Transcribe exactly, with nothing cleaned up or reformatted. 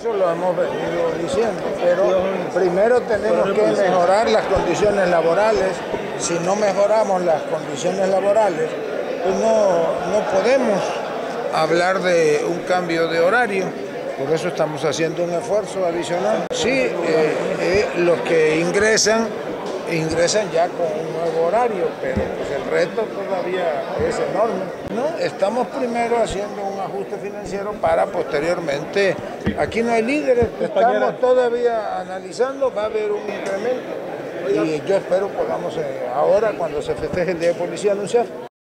eso lo hemos venido diciendo, pero primero tenemos que mejorar las condiciones laborales. Si no mejoramos las condiciones laborales, pues no, no podemos hablar de un cambio de horario. Por eso estamos haciendo un esfuerzo adicional. Sí, eh, eh, los que ingresan, ingresan ya con un nuevo horario, pero pues el reto todavía es enorme. No, estamos primero haciendo un ajuste financiero para posteriormente. Aquí no hay líderes, estamos todavía analizando, va a haber un incremento y yo espero podamos eh, ahora, cuando se festeje el Día de Policía, anunciar.